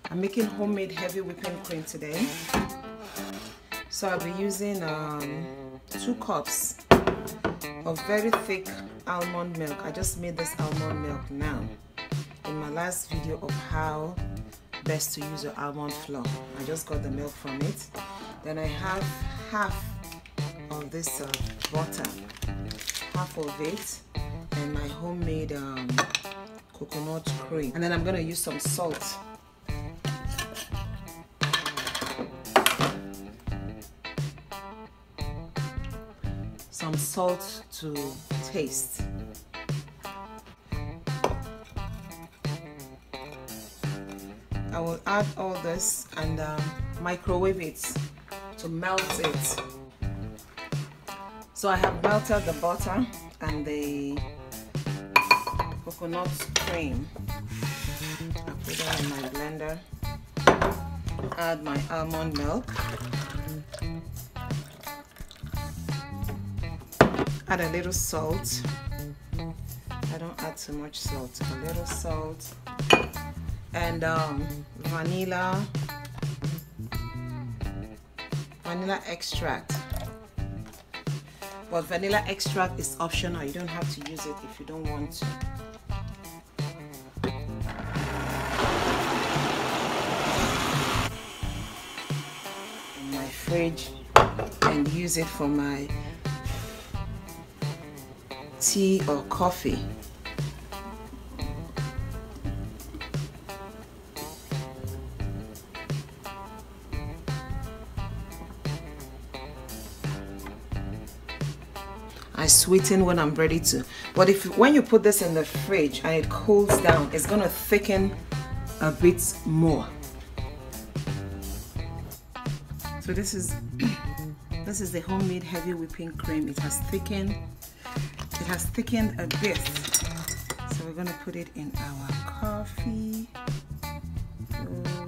I'm making homemade heavy whipping cream today. So I'll be using 2 cups of very thick almond milk. I just made this almond milk now in my last video of how best to use your almond flour. I just got the milk from it. Then I have half of this butter, half of it, and my homemade coconut cream. And then I'm going to use some salt. Some salt to taste. I will add all this and microwave it to melt it. So I have melted the butter and the coconut cream. I put that in my blender. Add my almond milk. Add a little salt. I don't add too much salt. A little salt. And vanilla extract. But vanilla extract is optional. You don't have to use it if you don't want to. In my fridge and use it for my tea or coffee. I sweeten when I'm ready to. But when you put this in the fridge and it cools down, it's gonna thicken a bit more. So this is the homemade heavy whipping cream. It has thickened a bit. So we're gonna put it in our coffee. So